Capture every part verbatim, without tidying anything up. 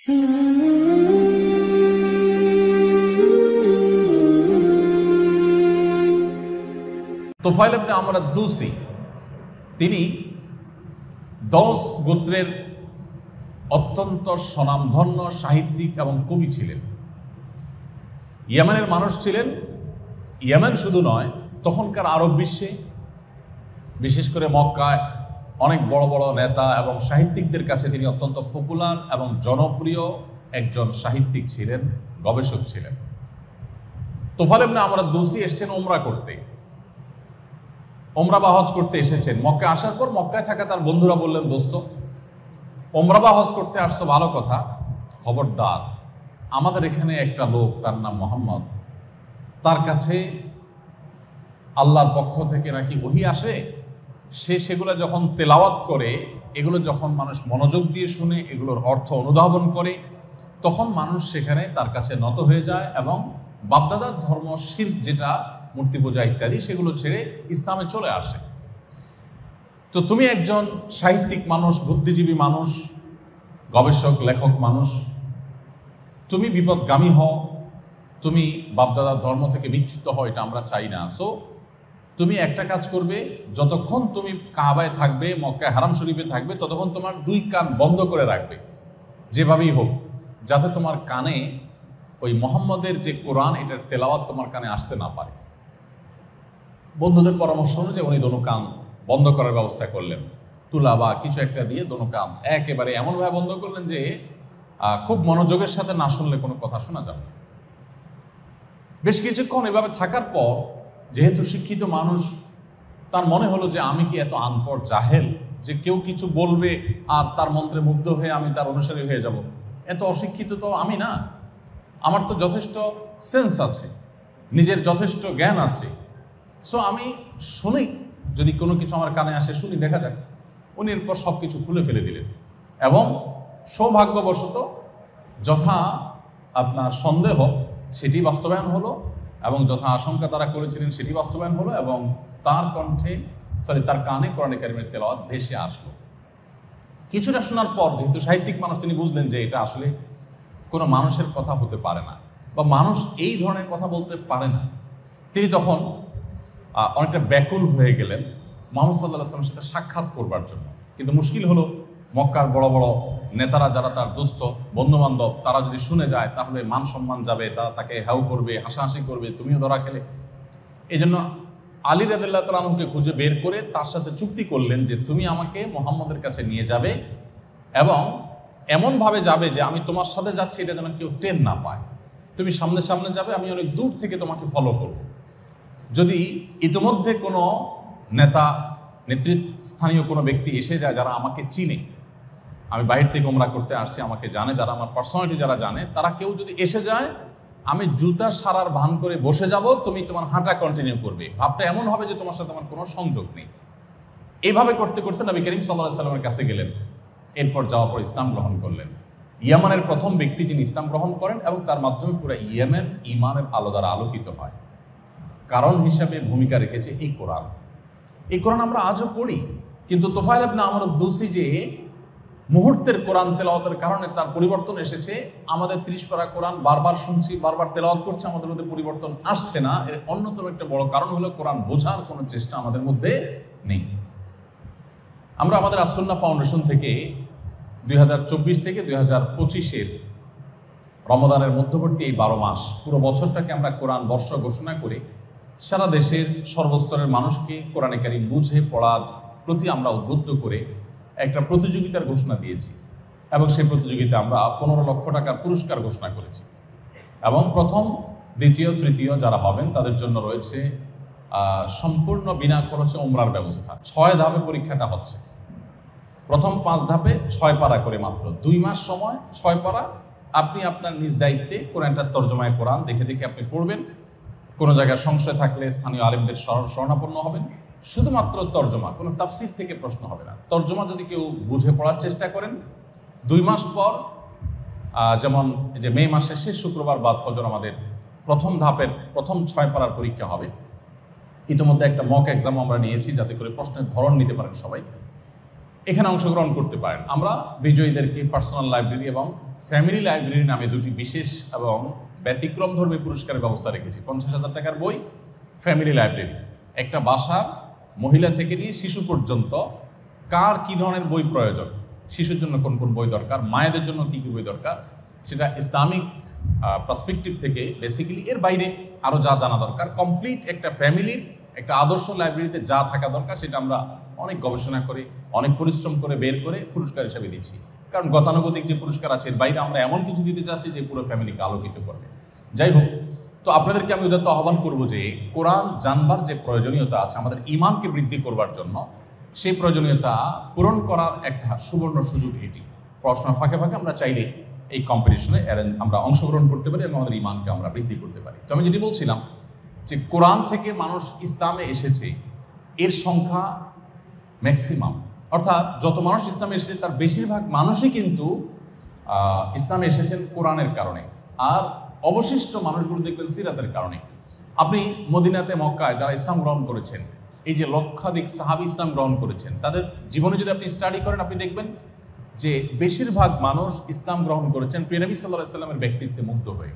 তুফাইল ইবনে আমর আদ-দৌসি তিনি দৌস গোত্রের অত্যন্ত স্বনামধন্য সাহিত্যিক এবং কবি ছিলেন। ইয়েমেনের মানুষ ছিলেন। ইয়েমেন শুধু নয়, তখনকার আরব বিশ্বে, বিশেষ করে মক্কায় অনেক বড় বড় নেতা এবং সাহিত্যিকদের কাছে তিনি অত্যন্ত পপুলার এবং জনপ্রিয় একজন সাহিত্যিক ছিলেন, গবেষক ছিলেন। তুফাইল ইবনে আমর আদ-দৌসি এসেছেন ওমরা করতে, ওমরা বা হজ করতে এসেছেন। মক্কায় আসার পর মক্কায় থাকা তার বন্ধুরা বললেন, দোস্ত, ওমরা বা হজ করতে আসছো ভালো কথা, খবরদার আমাদের এখানে একটা লোক, তার নাম মোহাম্মদ, তার কাছে আল্লাহর পক্ষ থেকে নাকি ওহী আসে, সে সেগুলো যখন তেলাওয়াত করে, এগুলো যখন মানুষ মনোযোগ দিয়ে শুনে, এগুলোর অর্থ অনুধাবন করে, তখন মানুষ সেখানে তার কাছে নত হয়ে যায় এবং বাপদাদার ধর্ম, শিরক যেটা মূর্তি পূজা ইত্যাদি, সেগুলো ছেড়ে ইসলামে চলে আসে। তো তুমি একজন সাহিত্যিক মানুষ, বুদ্ধিজীবী মানুষ, গবেষক লেখক মানুষ, তুমি বিপদগামী হও, তুমি বাপদাদার ধর্ম থেকে বিচ্যুত হও, এটা আমরা চাই না। সো তুমি একটা কাজ করবে, যতক্ষণ তুমি কাবায় থাকবে, মক্কায় হারাম শরীফে থাকবে, ততক্ষণ তোমার দুই কান বন্ধ করে রাখবে, যেভাবেই হোক, যাতে তোমার কানে ওই মোহাম্মদের যে কোরআন, এটার তেলাওয়াত তোমার কানে আসতে না পারে। বন্ধুদের পরামর্শ অনুযায়ী উনি দোনো কান বন্ধ করার ব্যবস্থা করলেন, তুলা বা কিছু একটা দিয়ে দোনো কান একেবারে এমনভাবে বন্ধ করলেন যে খুব মনোযোগের সাথে না শুনলে কোনো কথা শোনা যাবে। বেশ কিছুক্ষণ এভাবে থাকার পর, যেহেতু শিক্ষিত মানুষ, তার মনে হলো যে আমি কি এত আনপড় জাহেল যে কেউ কিছু বলবে আর তার মন্ত্রে মুগ্ধ হয়ে আমি তার অনুসারী হয়ে যাব? এত অশিক্ষিত তো আমি না, আমার তো যথেষ্ট সেন্স আছে, নিজের যথেষ্ট জ্ঞান আছে। সো আমি শুনি, যদি কোনো কিছু আমার কানে আসে শুনি, দেখা যাক। উনি এরপর সব কিছু খুলে ফেলে দিলেন এবং সৌভাগ্যবশত যথা আপনার সন্দেহ সেটি বাস্তবায়ন হলো এবং যথা আশঙ্কা তারা করেছিলেন সেটি বাস্তবায়ন হলো এবং তার কণ্ঠে সরি তার কানে কোরআনে কারিমের তেলাওয়াত ভেসে আসলো। কিছুটা শোনার পর, যেহেতু সাহিত্যিক মানুষ, তিনি বুঝলেন যে এটা আসলে কোনো মানুষের কথা হতে পারে না বা মানুষ এই ধরনের কথা বলতে পারে না। তিনি তখন অনেকটা ব্যাকুল হয়ে গেলেন মুহাম্মদ সাল্লাল্লাহু আলাইহি ওয়াসাল্লামের সাথে সাক্ষাৎ করবার জন্য। কিন্তু মুশকিল হলো, মক্কার বড় বড় নেতারা, যারা তার দোস্ত বন্ধুবান্ধব, তারা যদি শুনে যায় তাহলে মান সম্মান যাবে, তারা তাকে হ্যাউ করবে, হাসাহাসি করবে, তুমিও ধরা খেলে। এই জন্য আলী রাদিয়াল্লাহু তাআলা আনহুকে খুঁজে বের করে তার সাথে চুক্তি করলেন যে তুমি আমাকে মুহাম্মদের কাছে নিয়ে যাবে এবং এমনভাবে যাবে যে আমি তোমার সাথে যাচ্ছি এটা যেন কেউ টের না পায়। তুমি সামনে সামনে যাবে, আমি অনেক দূর থেকে তোমাকে ফলো করব। যদি ইতিমধ্যে কোনো নেতা, নেতৃস্থানীয় কোনো ব্যক্তি এসে যায় যারা আমাকে চিনে, আমি বাইরে থেকে ওমরা করতে আসছি, আমাকে জানে, যারা আমার পার্সোনালিটি যারা জানে, তারা কেউ যদি এসে যায়, আমি জুতা সারার ভান করে বসে যাব, তুমি তোমার হাঁটা কন্টিনিউ করবে। ভাবটা এমন হবে যে তোমার সাথে আমার কোনো সংযোগ নেই। এইভাবে করতে করতে নবী করিম সাল্লাল্লাহু আলাইহি সাল্লামের কাছে গেলেন। এরপর যাওয়ার পর ইসলাম গ্রহণ করলেন। ইয়েমেনের প্রথম ব্যক্তি যিনি ইসলাম গ্রহণ করেন এবং তার মাধ্যমে পুরো ইয়েমেন ঈমানের আলো দ্বারা আলোকিত হয়। কারণ হিসাবে ভূমিকা রেখেছে এই কোরআন। এই কোরআন আমরা আজও পড়ি, কিন্তু তুফাইল ইবনে আমর আদ-দৌসি যে মুহূর্তের কোরআন তেলাওয়াতের কারণে তার পরিবর্তন এসেছে। আমাদের ত্রিশ পারা কোরআন বারবার শুনছি, বারবার তেলাওয়াত করছে, আমাদের মধ্যে পরিবর্তন আসছে না। এর অন্যতম একটা বড় কারণ হলো কোরআন বোঝার কোনো চেষ্টা আমাদের মধ্যে নেই। আমরা আমাদের আস-সুন্নাহ ফাউন্ডেশন থেকে দুই হাজার চব্বিশ থেকে দুই হাজার পঁচিশের রমজানের মধ্যবর্তী এই বারো মাস, পুরো বছরটাকে আমরা কোরআন বর্ষ ঘোষণা করে সারা দেশের সর্বস্তরের মানুষকে কোরআনে কারিম বুঝে পড়ার প্রতি আমরা উদ্বুদ্ধ করে একটা প্রতিযোগিতার ঘোষণা দিয়েছি এবং সেই প্রতিযোগিতায় আমরা পনেরো লক্ষ টাকার পুরস্কার ঘোষণা করেছি এবং প্রথম, দ্বিতীয়, তৃতীয় যারা হবেন তাদের জন্য রয়েছে সম্পূর্ণ বিনা খরচে ওমরার ব্যবস্থা। ছয় ধাপে পরীক্ষাটা হচ্ছে। প্রথম পাঁচ ধাপে ছয় পারা করে, মাত্র দুই মাস সময়, ছয় পারা। আপনি আপনার নিজ দায়িত্বে কোরআনটার তর্জমায় কোরআন দেখে দেখে আপনি পড়বেন। কোনো জায়গায় সংশয় থাকলে স্থানীয় আলেমদের শরণাপন্ন হবেন। শুধুমাত্র তর্জমা, কোনো তাফসীর থেকে প্রশ্ন হবে না। তর্জমা যদি কেউ বুঝে পড়ার চেষ্টা করেন, দুই মাস পর, যেমন যে মে মাসের শেষ শুক্রবার বাদ ফজর আমাদের প্রথম ধাপের প্রথম ছয় পারার পরীক্ষা হবে। ইতিমধ্যে একটা মক এক্সাম আমরা নিয়েছি, যাতে করে প্রশ্নের ধরন নিতে পারেন সবাই, এখানে অংশগ্রহণ করতে পারেন। আমরা বিজয়ীদেরকে পার্সোনাল লাইব্রেরি এবং ফ্যামিলি লাইব্রেরি নামে দুটি বিশেষ এবং ব্যতিক্রমধর্মী পুরস্কারের ব্যবস্থা রেখেছি। পঞ্চাশ হাজার টাকার বই, ফ্যামিলি লাইব্রেরি। একটা বাসার মহিলা থেকে নিয়ে শিশু পর্যন্ত কার কী ধরনের বই প্রয়োজন, শিশুর জন্য কোন কোন বই দরকার, মায়েদের জন্য কী কী বই দরকার, সেটা ইসলামিক পার্সপেক্টিভ থেকে বেসিক্যালি, এর বাইরে আরও যা জানা দরকার, কমপ্লিট একটা ফ্যামিলির একটা আদর্শ লাইব্রেরিতে যা থাকা দরকার সেটা আমরা অনেক গবেষণা করে অনেক পরিশ্রম করে বের করে পুরস্কার হিসাবে দিচ্ছি। কারণ গতানুগতিক যে পুরস্কার আছে এর বাইরে আমরা এমন কিছু দিতে চাচ্ছি যে পুরো ফ্যামিলিকে আলোকিত করবে। যাই হোক, তো আপনাদেরকে আমি উদাত্ত আহ্বান করবো যে কোরআন জানবার যে প্রয়োজনীয়তা আছে আমাদের ইমানকে বৃদ্ধি করবার জন্য, সেই প্রয়োজনীয়তা পূরণ করার একটা সুবর্ণ সুযোগ এটি। পড়াশোনার ফাঁকে ফাঁকে আমরা চাইলে এই কম্পিটিশনে আমরা অংশগ্রহণ করতে পারি এবং আমাদের ইমানকে আমরা বৃদ্ধি করতে পারি। তো আমি যেটি বলছিলাম যে কোরআন থেকে মানুষ ইসলামে এসেছে এর সংখ্যা ম্যাক্সিমাম, অর্থাৎ যত মানুষ ইসলামে এসেছে তার বেশিরভাগ মানুষই কিন্তু ইসলামে এসেছেন কোরআনের কারণে, আর অবশিষ্ট মানুষগুলো দেখবেন সিরাতের কারণে। আপনি মদিনাতে মক্কায় যারা ইসলাম গ্রহণ করেছেন, এই যে লক্ষাধিক সাহাবী ইসলাম গ্রহণ করেছেন, তাদের জীবনে যদি আপনি স্টাডি করেন আপনি দেখবেন যে বেশিরভাগ মানুষ ইসলাম গ্রহণ করেছেন প্রিয় নবী সাল্লাল্লাহু আলাইহি সাল্লামের ব্যক্তিত্বে মুগ্ধ হয়ে।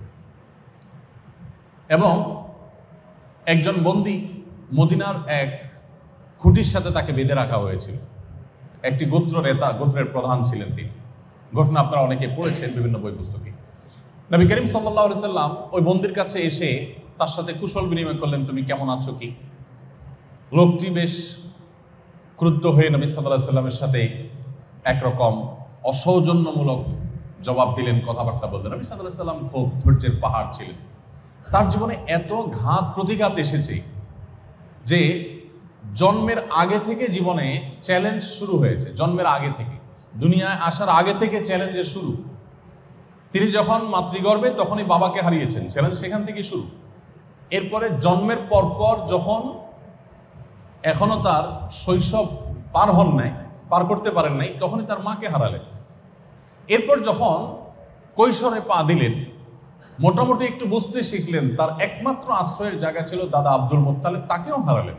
এবং একজন বন্দী মদিনার এক খুঁটির সাথে তাকে বেঁধে রাখা হয়েছিল। একটি গোত্র নেতা, গোত্রের প্রধান ছিলেন তিনি। ঘটনা আপনারা অনেকে পড়েছেন বিভিন্ন বই পুস্তকে। নবী করিম সাল্লাল্লাহু আলাইহি সাল্লাম ওই বন্দীর কাছে এসে তার সাথে কুশল বিনিময় করলেন, তুমি কেমন আছো কি। লোকটি বেশ ক্রুদ্ধ হয়ে নবী সাল্লাল্লাহু আলাইহি সাল্লামের সাথে একরকম অসৌজন্যমূলক জবাব দিলেন, কথাবার্তা বললেন। নবী সাল্লাল্লাহু আলাইহি সাল্লাম খুব ধৈর্যের পাহাড় ছিলেন। তার জীবনে এত ঘাত প্রতিঘাত এসেছে যে জন্মের আগে থেকে জীবনে চ্যালেঞ্জ শুরু হয়েছে। জন্মের আগে থেকে, দুনিয়ায় আসার আগে থেকে চ্যালেঞ্জের শুরু। তিনি যখন মাতৃগর্ভে তখনই বাবাকে হারিয়েছেন, চ্যালেঞ্জ সেখান থেকে শুরু। এরপরে জন্মের পরপর যখন এখনো তার শৈশব পার হন নাই, পার করতে পারেন নাই, তখনই তার মাকে হারালেন। এরপর যখন কৈশোরে পা দিলেন, মোটামুটি একটু বুঝতে শিখলেন, তার একমাত্র আশ্রয়ের জায়গা ছিল দাদা আব্দুল মুত্তালিব, তাকেও হারালেন।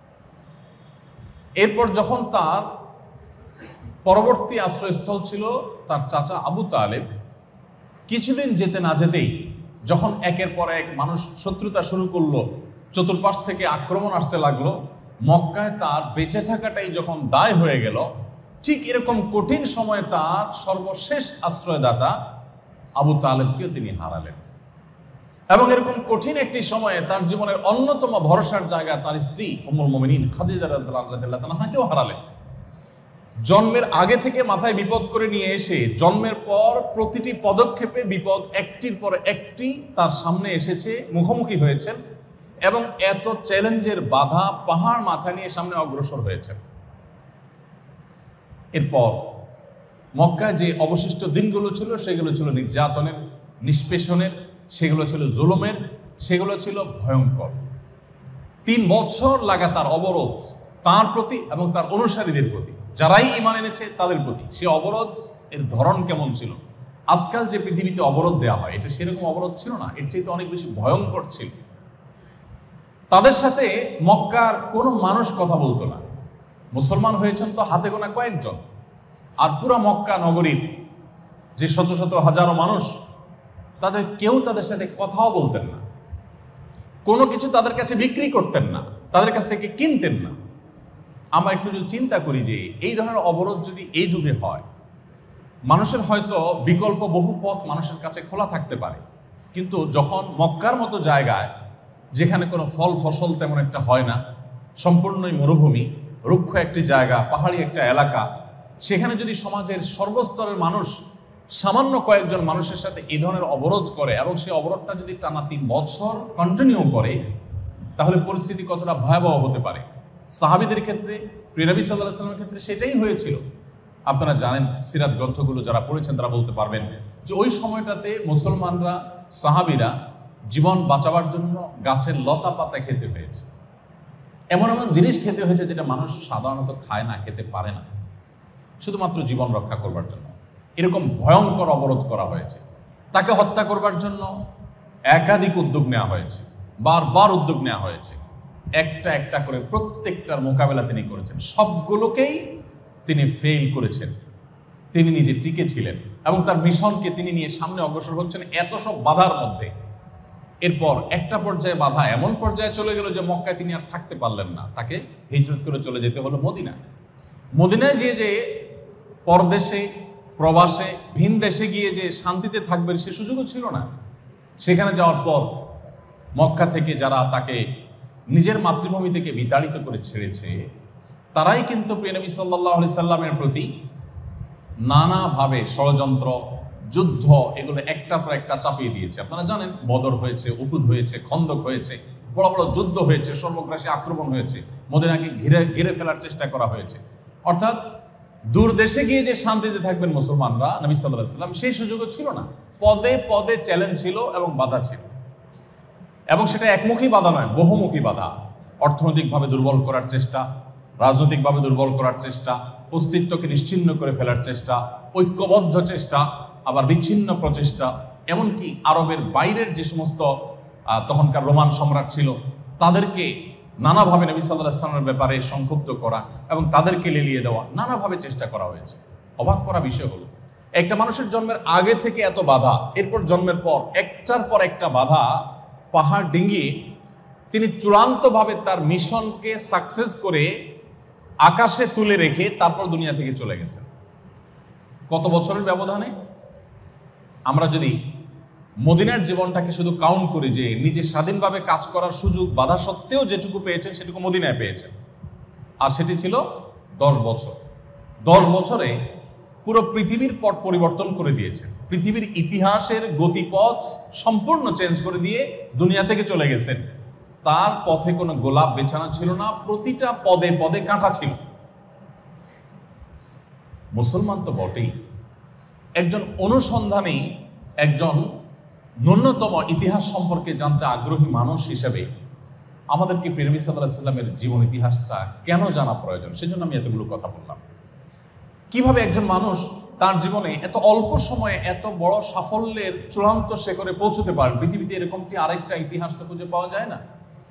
এরপর যখন তার পরবর্তী আশ্রয়স্থল ছিল তার চাচা আবু তালেব, কিছুদিন যেতে না যেতেই যখন একের পর এক মানুষ শত্রুতা শুরু করলো, চতুর্পাশ থেকে আক্রমণ আসতে লাগলো, মক্কায় তার বেঁচে থাকাটাই যখন দায় হয়ে গেল, ঠিক এরকম কঠিন সময়ে তার সর্বশেষ আশ্রয়দাতা আবু তালেবকেও তিনি হারালেন। এবং এরকম কঠিন একটি সময়ে তার জীবনের অন্যতম ভরসার জায়গা তার স্ত্রী উম্মুল মুমিনিন খাদিজা রাদিয়াল্লাহু আনহাকেও হারালেন। জন্মের আগে থেকে মাথায় বিপদ করে নিয়ে এসে জন্মের পর প্রতিটি পদক্ষেপে বিপদ একটির পর একটি তার সামনে এসেছে, মুখোমুখি হয়েছেন এবং এত চ্যালেঞ্জের বাধা পাহাড় মাথা নিয়ে সামনে অগ্রসর হয়েছেন। এরপর মক্কায় যে অবশিষ্ট দিনগুলো ছিল সেগুলো ছিল নির্যাতনের, নিষ্পেষণের, সেগুলো ছিল জুলুমের, সেগুলো ছিল ভয়ঙ্কর। তিন বছর লাগাতার অবরোধ তার প্রতি এবং তার অনুসারীদের প্রতি, যারাই ঈমান এনেছে তাদের প্রতি। সে অবরোধ এর ধরন কেমন ছিল? আজকাল যে পৃথিবীতে অবরোধ দেওয়া হয় এটা সেরকম অবরোধ ছিল না, এর চাইতে অনেক বেশি ভয়ঙ্কর ছিল। তাদের সাথে মক্কার কোনো মানুষ কথা বলতো না। মুসলমান হয়েছেন তো হাতে গোনা কয়েকজন, আর পুরো মক্কা নগরীর যে শত শত হাজারো মানুষ, তাদের কেউ তাদের সাথে কথাও বলতেন না, কোনো কিছু তাদের কাছে বিক্রি করতেন না, তাদের কাছ থেকে কিনতেন না। আমরা একটু যদি চিন্তা করি যে এই ধরনের অবরোধ যদি এই যুগে হয়, মানুষের হয়তো বিকল্প বহু পথ মানুষের কাছে খোলা থাকতে পারে, কিন্তু যখন মক্কার মতো জায়গায় যেখানে কোনো ফল ফসল তেমন একটা হয় না, সম্পূর্ণই মরুভূমি, রুক্ষ একটি জায়গা, পাহাড়ি একটা এলাকা, সেখানে যদি সমাজের সর্বস্তরের মানুষ সামান্য কয়েকজন মানুষের সাথে এই ধরনের অবরোধ করে এবং সেই অবরোধটা যদি টানা তিন বছর কন্টিনিউ করে, তাহলে পরিস্থিতি কতটা ভয়াবহ হতে পারে। সাহাবীদের ক্ষেত্রে, প্রিয় নবী সাল্লাল্লাহু আলাইহি ওয়াসাল্লামের ক্ষেত্রে সেটাই হয়েছিল। আপনারা জানেন, সিরাত গ্রন্থগুলো যারা পড়েছেন তারা বলতে পারবেন যে ওই সময়টাতে মুসলমানরা, সাহাবীরা জীবন বাঁচাবার জন্য গাছের লতা পাতা খেতে হয়েছে, এমন এমন জিনিস খেতে হয়েছে যেটা মানুষ সাধারণত খায় না, খেতে পারে না, শুধুমাত্র জীবন রক্ষা করবার জন্য। এরকম ভয়ঙ্কর অবরোধ করা হয়েছে। তাকে হত্যা করবার জন্য একাধিক উদ্যোগ নেওয়া হয়েছে, বারবার উদ্যোগ নেওয়া হয়েছে। একটা একটা করে প্রত্যেকটার মোকাবেলা তিনি করেছেন, সবগুলোকেই তিনি ফেল করেছেন। তিনি নিজে টিকে ছিলেন এবং তার মিশনকে তিনি নিয়ে সামনে অগ্রসর হচ্ছেন এত সব বাধার মধ্যে। এরপর একটা পর্যায়ে বাধা এমন পর্যায়ে চলে গেল যে মক্কায় তিনি আর থাকতে পারলেন না, তাকে হিজরত করে চলে যেতে হলো মদিনায়। মদিনায় গিয়ে যে পরদেশে প্রবাসে ভিন দেশে গিয়ে যে শান্তিতে থাকবেন সে সুযোগও ছিল না। সেখানে যাওয়ার পর মক্কা থেকে যারা তাকে নিজের মাতৃভূমি থেকে বিতাড়িত করে ছেড়েছে তারাই কিন্তু প্রিয় নবী সাল্লাল্লাহু আলাইহি সাল্লামের প্রতি নানাভাবে ষড়যন্ত্র, যুদ্ধ এগুলো একটার পর একটা চাপিয়ে দিয়েছে। আপনারা জানেন বদর হয়েছে, উহুদ হয়েছে, খন্দক হয়েছে, বড় বড় যুদ্ধ হয়েছে, সর্বগ্রাসী আক্রমণ হয়েছে, মদিনাকে ঘিরে ঘিরে ফেলার চেষ্টা করা হয়েছে। অর্থাৎ দূর দেশে গিয়ে যে শান্তিতে থাকবেন মুসলমানরা, নবী সাল্লাল্লাহু আলাইহি সাল্লাম সেই সুযোগও ছিল না। পদে পদে চ্যালেঞ্জ ছিল এবং বাধা ছিল, এবং সেটা একমুখী বাধা নয়, বহুমুখী বাধা। অর্থনৈতিকভাবে দুর্বল করার চেষ্টা, রাজনৈতিকভাবে দুর্বল করার চেষ্টা, অস্তিত্বকে নিশ্চিহ্ন করে ফেলার চেষ্টা, ঐক্যবদ্ধ চেষ্টা, আবার বিচ্ছিন্ন প্রচেষ্টা, এমনকি আরবের বাইরের যে সমস্ত তখনকার রোমান সম্রাট ছিল তাদেরকে নানাভাবে নবী সাল্লাল্লাহু আলাইহি ওয়াসাল্লামের ব্যাপারে সংক্ষুব্ধ করা এবং তাদেরকে লেলিয়ে দেওয়া, নানাভাবে চেষ্টা করা হয়েছে। অবাক করা বিষয় হলো একটা মানুষের জন্মের আগে থেকে এত বাধা, এরপর জন্মের পর একটার পর একটা বাধা পাহাড় ডিঙ্গিয়ে তিনি চূড়ান্তভাবে তার মিশনকে সাকসেস করে আকাশে তুলে রেখে তারপর দুনিয়া থেকে চলে গেছেন। কত বছরের ব্যবধানে? আমরা যদি মদিনার জীবনটাকে শুধু কাউন্ট করি যে নিজে স্বাধীনভাবে কাজ করার সুযোগ বাধা সত্ত্বেও যেটুকু পেয়েছেন সেটুকু মদিনায় পেয়েছেন, আর সেটি ছিল দশ বছর। দশ বছরে পুরো পৃথিবীর পট পরিবর্তন করে দিয়েছেন, পৃথিবীর ইতিহাসের গতিপথ সম্পূর্ণ চেঞ্জ করে দিয়ে দুনিয়া থেকে চলে গেছেন। তার পথে কোনো গোলাপ বেছানো ছিল না, প্রতিটা পদে পদে কাঁটা ছিল। মুসলমান তো বটেই, একজন অনুসন্ধানী, একজন ন্যূনতম ইতিহাস সম্পর্কে জানতে আগ্রহী মানুষ হিসেবে আমাদেরকে প্রিয় নবী সাল্লাল্লাহু আলাইহি ওয়াসাল্লামের জীবন ইতিহাসটা কেন জানা প্রয়োজন, সেজন্য আমি এতগুলো কথা বললাম। কিভাবে একজন মানুষ তার জীবনে এত অল্প সময়ে এত বড় সাফল্যের চূড়ান্ত শিখরে পৌঁছতে পারেন, পৃথিবীতে এরকমটি আরেকটা ইতিহাস তো খুঁজে পাওয়া যায় না।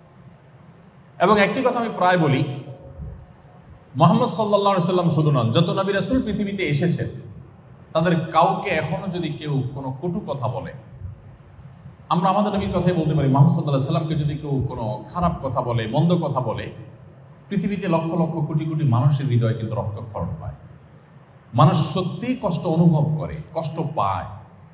এবং একটি কথা আমি প্রায় বলি, মুহাম্মদ সাল্লাল্লাহু আলাইহি ওয়াসাল্লাম শুধু নন, যত নবী রাসূল পৃথিবীতে এসেছেন তাদের কাউকে এখনো যদি কেউ কোনো কটু কথা বলে, আমরা আমাদের নবীর কথাই বলতে পারি, মুহাম্মদ সাল্লাল্লাহু আলাইহি ওয়াসাল্লামকে যদি কেউ কোনো খারাপ কথা বলে, মন্দ কথা বলে, পৃথিবীতে লক্ষ লক্ষ কোটি কোটি মানুষের হৃদয়ে কিন্তু রক্তক্ষরণ হয়। মানুষ সত্যিই কষ্ট অনুভব করে, কষ্ট পায়।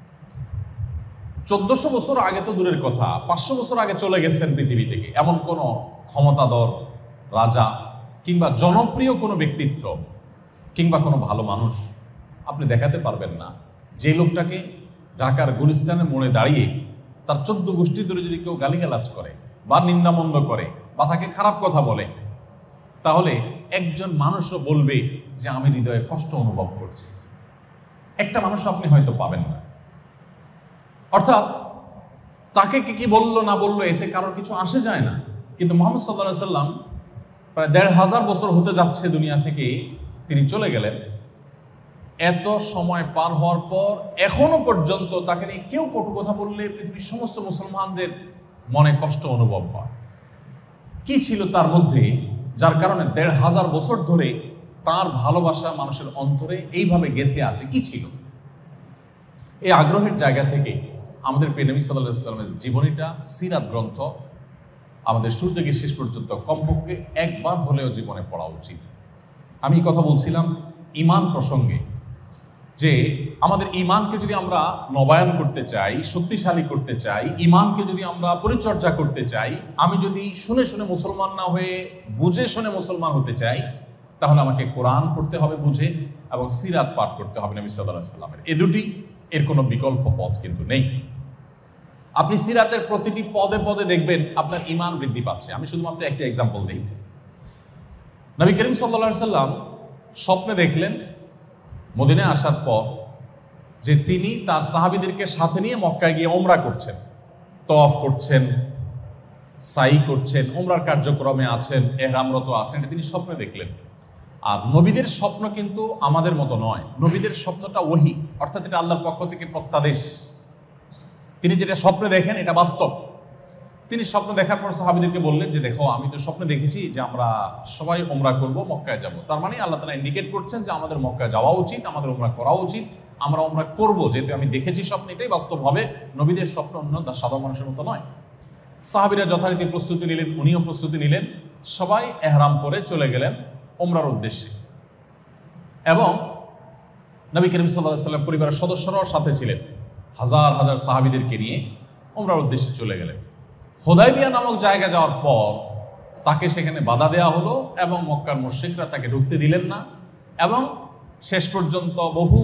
চোদ্দশো বছর আগে তো দূরের কথা, পাঁচশো বছর আগে চলে গেছেন পৃথিবী থেকে, এমন কোনো ক্ষমতাধর রাজা কিংবা জনপ্রিয় কোনো ব্যক্তিত্ব কিংবা কোনো ভালো মানুষ আপনি দেখাতে পারবেন না যে লোকটাকে ঢাকার গুলিস্তানের মোড়ে দাঁড়িয়ে তার চোদ্দ গোষ্ঠী ধরে যদি কেউ গালিগালাজ করে বা নিন্দামন্দ করে বা তাকে খারাপ কথা বলে, তাহলে একজন মানুষও বলবে যে আমি হৃদয়ে কষ্ট অনুভব করছি। একটা মানুষ আপনি হয়তো পাবেন না। অর্থাৎ তাকে কে কি বললো না বললো এতে কারোর কিছু আসে যায় না। কিন্তু মুহাম্মদ সাল্লাল্লাহু আলাইহি ওয়াসাল্লাম প্রায় দেড় হাজার বছর হতে যাচ্ছে দুনিয়া থেকে তিনি চলে গেলেন। এত সময় পার হওয়ার পর এখনো পর্যন্ত তাকে নিয়ে কেউ কটু কথা বললে পৃথিবীর সমস্ত মুসলমানদের মনে কষ্ট অনুভব হয়। কি ছিল তার মধ্যে যার কারণে দেড় হাজার বছর ধরে তার ভালোবাসা মানুষের অন্তরে এইভাবে গেঁথে আছে? কি ছিল? এই আগ্রহের জায়গা থেকে আমাদের প্রিয় নবী সাল্লাল্লাহু আলাইহি ওয়াসাল্লামের জীবনীটা, সিরাত গ্রন্থ আমাদের শুরু থেকে শেষ পর্যন্ত কমপক্ষে একবার হলেও জীবনে পড়া উচিত। আমি কথা বলছিলাম ঈমান প্রসঙ্গে, যে আমাদের ঈমানকে যদি আমরা নবায়ন করতে চাই, শক্তিশালী করতে চাই, ঈমানকে যদি আমরা পরিচর্যা করতে চাই, আমি যদি শুনে শুনে মুসলমান না হয়ে বুঝে শুনে মুসলমান হতে চাই, তাহলে আমাকে কোরআন পড়তে হবে বুঝে এবং সিরাত পাঠ করতে হবে নবী সাল্লাল্লাহু আলাইহি ওয়াসাল্লামের। এ দুটি, এর কোনো বিকল্প পথ কিন্তু নেই। আপনি সিরাতের প্রতিটি পদে পদে দেখবেন আপনার ঈমান বৃদ্ধি পাচ্ছে। আমি শুধুমাত্র একটা এক্সাম্পল দিই। নবী করিম সাল্লাল্লাহু আলাইহি ওয়াসাল্লাম স্বপ্নে দেখলেন মদিনায় আসার পর যে তিনি তার সাহাবীদেরকে সাথে নিয়ে মক্কায় গিয়ে ওমরা করছেন, তওয়াফ করছেন, সাই করছেন, ওমরার কার্যক্রমে আছেন, ইহরামরত আছেন, এটা তিনি স্বপ্নে দেখলেন। আর নবীদের স্বপ্ন কিন্তু আমাদের মতো নয়। নবীদের স্বপ্নটা ওহী, অর্থাৎ এটা আল্লাহর পক্ষ থেকে প্রত্যাদেশ। তিনি যেটা স্বপ্নে দেখেন এটা বাস্তব। তিনি স্বপ্ন দেখার পর সাহাবীদেরকে বললেন যে দেখো আমি তো স্বপ্নে দেখেছি যে আমরা সবাই ওমরা করব, মক্কায় যাব। তার মানে আল্লাহ তাআলা ইন্ডিকেট করছেন যে আমাদের মক্কায় যাওয়া উচিত, আমাদের ওমরা করা উচিত, আমরা ওমরা করব, যেহেতু আমি দেখেছি স্বপ্ন, এটাই বাস্তব হবে। নবীদের স্বপ্ন অন্য সাধারণ মানুষের মতো নয়। সাহাবীরা যথারীতি প্রস্তুতি নিলেন, উনিও প্রস্তুতি নিলেন, সবাই এহরাম করে চলে গেলেন ওমরার উদ্দেশ্যে। এবং নবী করিম সাল্লাল্লাহু আলাইহি ওয়াসাল্লাম পরিবারের সদস্যরাও সাথে ছিলেন, হাজার হাজার সাহাবীদেরকে নিয়ে ওমরার উদ্দেশ্যে চলে গেলেন। হুদায়বিয়া নামক জায়গা যাওয়ার পর তাকে সেখানে বাধা দেওয়া হলো এবং মক্কার মুশরিকরা তাকে ঢুকতে দিলেন না। এবং শেষ পর্যন্ত বহু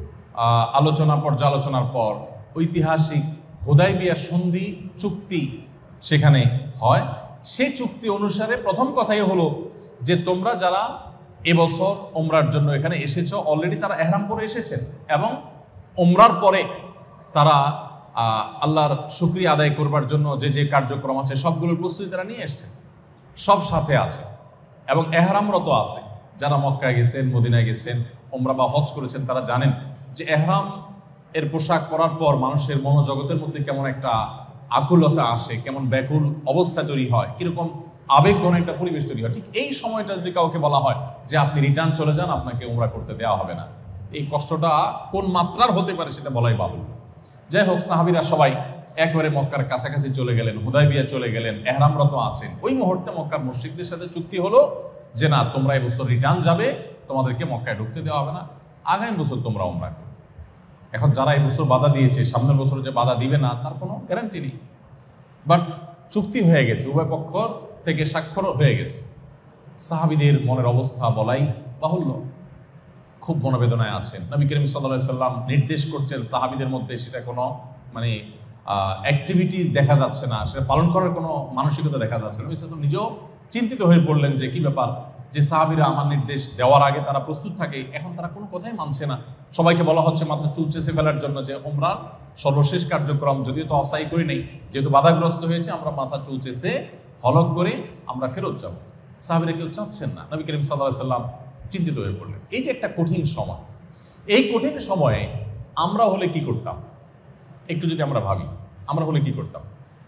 আলোচনা পর্যালোচনার পর ঐতিহাসিক হুদায়বিয়া সন্ধি চুক্তি সেখানে হয়। সেই চুক্তি অনুসারে প্রথম কথাই হলো যে তোমরা যারা এবছর ওমরার জন্য এখানে এসেছো, অলরেডি তারা এহরাম করে এসেছেন এবং ওমরার পরে তারা আল্লাহর শুকরিয়া আদায় করবার জন্য যে যে কার্যক্রম আছে সবগুলোর প্রস্তুতি তারা নিয়ে এসছেন, সব সাথে আছে এবং এহরামরত আছে। যারা মক্কায় গেছেন, মদিনায় গেছেন, ওমরা বা হজ করেছেন, তারা জানেন যে এহরাম এর পোশাক পরার পর মানুষের মনোজগতের মধ্যে কেমন একটা আকুলতা আসে, কেমন ব্যাকুল অবস্থা তৈরি হয়, কিরকম আবেগঘন একটা পরিবেশ তৈরি হয়। ঠিক এই সময়টা যদি কাউকে বলা হয় যে আপনি রিটার্ন চলে যান, আপনাকে ওমরা করতে দেওয়া হবে না, এই কষ্টটা কোন মাত্রার হতে পারে সেটা বলাই বাহুল্য। যাই হোক, সাহাবীরা সবাই একবারে মক্কার কাছাকাছি চলে গেলেন, হুদায়বিয়া চলে গেলেন, এহরামরত আছেন। ওই মুহূর্তে মক্কার মুশরিকদের সাথে চুক্তি হলো যে না, তোমরা এই বছর রিটার্ন যাবে, তোমাদেরকে মক্কায় ঢুকতে দেওয়া হবে না, আগামী বছর তোমরা ওমরা করো। এখন যারা এই বছর বাধা দিয়েছে, সামনের বছর যে বাধা দিবে না তার কোনো গ্যারান্টি নেই, বাট চুক্তি হয়ে গেছে, উভয় পক্ষ থেকে স্বাক্ষর হয়ে গেছে। সাহাবীদের মনের অবস্থা বলাই বাহুল্য, খুব মনোবেদনায় আছেন। নবী করিম সাল্লাল্লাহু আলাইহি সাল্লাম নির্দেশ করছেন, সাহাবীদের মধ্যে সেটা কোনো মানে অ্যাক্টিভিটিস দেখা যাচ্ছে না, সেটা পালন করার কোনো মানসিকতা দেখা যাচ্ছে না। নবী সাল্লাল্লাহু আলাইহি নিজেও চিন্তিত হয়ে পড়লেন যে কি ব্যাপার, যে সাহাবীরা আমার নির্দেশ দেওয়ার আগে তারা প্রস্তুত থাকে, এখন তারা কোনো কথাই মানছে না। সবাইকে বলা হচ্ছে মাত্র চুল চেঁচে ফেলার জন্য যে ওমরার সর্বশেষ কার্যক্রম, যদিও তো অসাই করি নেই, যেহেতু বাধাগ্রস্ত হয়েছে, আমরা মাথা চুল চেঁচে হলক করে আমরা ফেরত যাব। সাহাবীরা কেউ চাচ্ছেন না। নবী করিম সাল্লাল্লাহু আলাইহি সাল্লাম চিন্তিত হয়ে পড়লেন। এই যে একটা কঠিন সময়, এই কঠিন সময়ে আমরা হলে কি করতাম, একটু যদি আমরা ভাবি, আমরা হলে কি করতাম?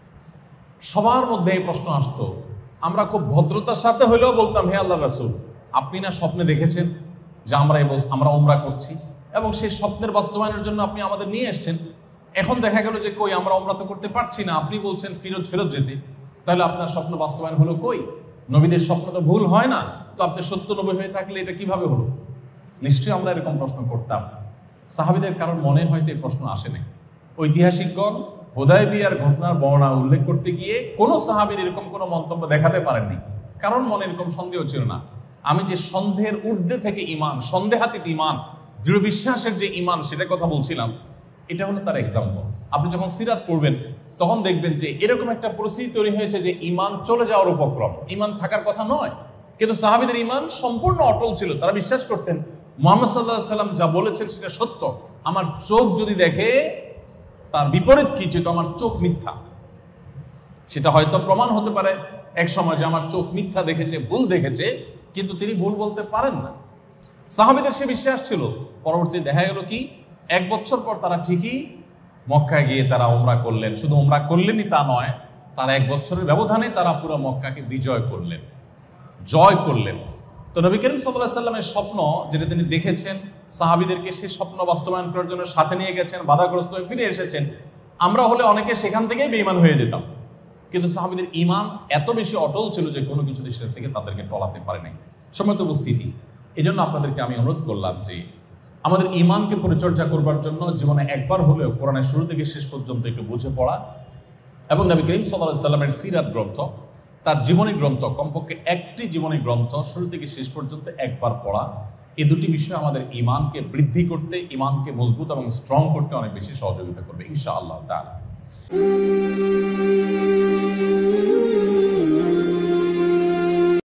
সবার মধ্যে এই প্রশ্ন আসতো। আমরা খুব ভদ্রতার সাথে হলেও বলতাম, হে আল্লাহর রাসূল, আপনি না স্বপ্নে দেখেছেন যে আমরা আমরা ওমরা করছি এবং সেই স্বপ্নের বাস্তবায়নের জন্য আপনি আমাদের নিয়ে এসেছেন। এখন দেখা গেল যে কই, আমরা ওমরা তো করতে পারছি না, আপনি বলছেন ফেরত ফেরত যেতে, তাহলে আপনার স্বপ্ন বাস্তবায়ন হলো কই? নবীদের স্বপ্ন তো ভুল হয় না, তো আপনি সত্য নবী হয়ে থাকলে এটা কিভাবে হলো? নিশ্চয়ই আমরা এরকম প্রশ্ন করতাম। সাহাবীদের কারণ মনে হয়তো এই প্রশ্ন আসেনি। ঐতিহাসিকগণ হুদায়বিয়ার ঘটনার বর্ণনা উল্লেখ করতে গিয়ে কোনো সাহাবীর এরকম কোনো মন্তব্য দেখাতে পারেননি, কারণ মনে এরকম সন্দেহ ছিল না। আমি যে সন্দেহের ঊর্ধ্বে থেকে ইমান, সন্দেহাতীত ইমান, দৃঢ় বিশ্বাসের যে ইমান, সেটার কথা বলছিলাম, এটা হলো তার এক্সাম্পল। আপনি যখন সিরাত পড়বেন তখন দেখবেন যে এরকম একটা পরিস্থিতি তৈরি হয়েছে যে ইমান চলে যাওয়ার উপক্রম, ইমান থাকার কথা নয়, কিন্তু সাহাবীদের ইমান সম্পূর্ণ অটল ছিল। তারা বিশ্বাস করতেন মুহাম্মদ সাল্লাল্লাহু আলাইহি সাল্লাম যা বলেছেন সেটা সত্য, আমার চোখ যদি দেখে তার বিপরীত কিছু, তো আমার চোখ মিথ্যা। সেটা হয়তো প্রমাণ হতে পারে এক সময় যে আমার চোখ মিথ্যা দেখেছে, ভুল দেখেছে, কিন্তু তিনি ভুল বলতে পারেন না। সাহাবীদের সে বিশ্বাস ছিল। পরবর্তী দেখা গেল কি, এক বছর পর তারা ঠিকই মক্কায় গিয়ে তারা ওমরা করলেন। শুধু ওমরা করলেনই তা নয়, তারা এক বছরের ব্যবধানে তারা পুরো মক্কাকে বিজয় করলেন, জয় করলেন। তো নবী করিম সাল্লাল্লাহু আলাইহি সাল্লামের স্বপ্ন যেটা তিনি দেখেছেন, সাহাবীদেরকে সেই স্বপ্ন বাস্তবায়ন করার জন্য সাথে নিয়ে গেছেন, বাধাগ্রস্ত হয়ে ফিরে এসেছেন। আমরা হলে অনেকে সেখান থেকেই বেঈমান হয়ে যেতাম, কিন্তু সাহাবীদের ঈমান এত বেশি অটল ছিল যে কোনো কিছু দেশের থেকে তাদেরকে টলাতে পারে নাই। সম্মানিত উপস্থিতি, এই জন্য আপনাদেরকে আমি অনুরোধ করলাম যে আমাদের ঈমানকে পরিচর্যা করবার জন্য জীবনে একবার হলেও কোরআনের শুরু থেকে শেষ পর্যন্ত একটু বুঝে পড়া এবং নবী করিম সাল্লাল্লাহু আলাইহি সাল্লামের সিরাত গ্রন্থ, তার জীবনী গ্রন্থ, কমপক্ষে একটি জীবনী গ্রন্থ শুরু থেকে শেষ পর্যন্ত একবার পড়া, এই দুটি বিষয় আমাদের ঈমানকে বৃদ্ধি করতে, ঈমানকে মজবুত এবং স্ট্রং করতে অনেক বেশি সহযোগিতা করবে ইনশাআল্লাহ তাআলা।